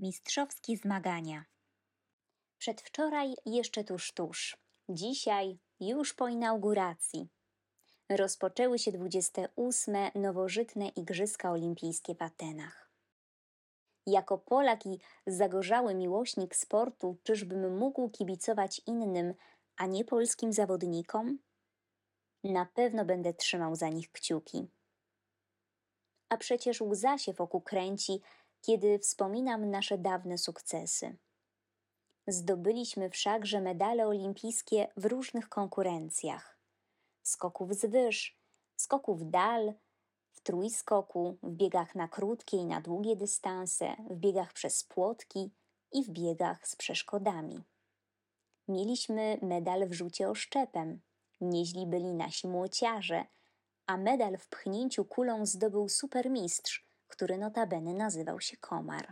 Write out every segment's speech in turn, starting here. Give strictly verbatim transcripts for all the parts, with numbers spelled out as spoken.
Mistrzowskie zmagania. Przedwczoraj jeszcze tuż tuż, dzisiaj już po inauguracji. Rozpoczęły się dwudzieste ósme nowożytne Igrzyska Olimpijskie w Atenach. Jako Polak i zagorzały miłośnik sportu, czyżbym mógł kibicować innym, a nie polskim zawodnikom? Na pewno będę trzymał za nich kciuki. A przecież łza się wokół kręci, kiedy wspominam nasze dawne sukcesy. Zdobyliśmy wszakże medale olimpijskie w różnych konkurencjach. Skoków z wyż, skoków dal, w trójskoku, w biegach na krótkie i na długie dystanse, w biegach przez płotki i w biegach z przeszkodami. Mieliśmy medal w rzucie oszczepem, nieźli byli nasi młociarze, a medal w pchnięciu kulą zdobył supermistrz, który notabene nazywał się Komar.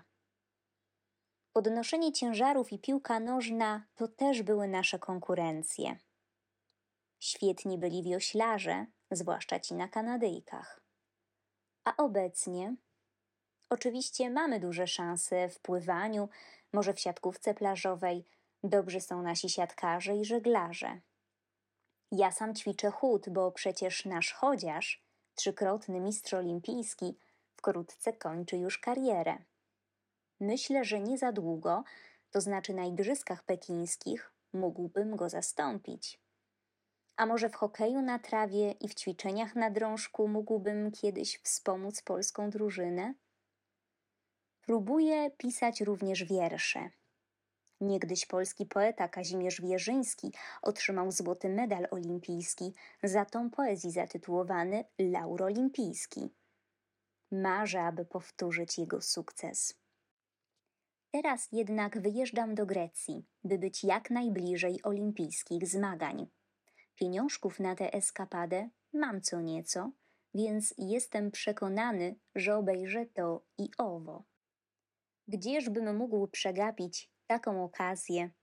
Podnoszenie ciężarów i piłka nożna to też były nasze konkurencje. Świetni byli wioślarze, zwłaszcza ci na Kanadyjkach. A obecnie? Oczywiście mamy duże szanse w pływaniu, może w siatkówce plażowej, dobrzy są nasi siatkarze i żeglarze. Ja sam ćwiczę chód, bo przecież nasz chodziarz, trzykrotny mistrz olimpijski, wkrótce kończy już karierę. Myślę, że nie za długo, to znaczy na Igrzyskach Pekińskich, mógłbym go zastąpić. A może w hokeju na trawie i w ćwiczeniach na drążku mógłbym kiedyś wspomóc polską drużynę? Próbuję pisać również wiersze. Niegdyś polski poeta Kazimierz Wierzyński otrzymał złoty medal olimpijski za tom poezji zatytułowany Laur Olimpijski. Marzę, aby powtórzyć jego sukces. Teraz jednak wyjeżdżam do Grecji, by być jak najbliżej olimpijskich zmagań. Pieniążków na tę eskapadę mam co nieco, więc jestem przekonany, że obejrzę to i owo. Gdzieżbym mógł przegapić taką okazję,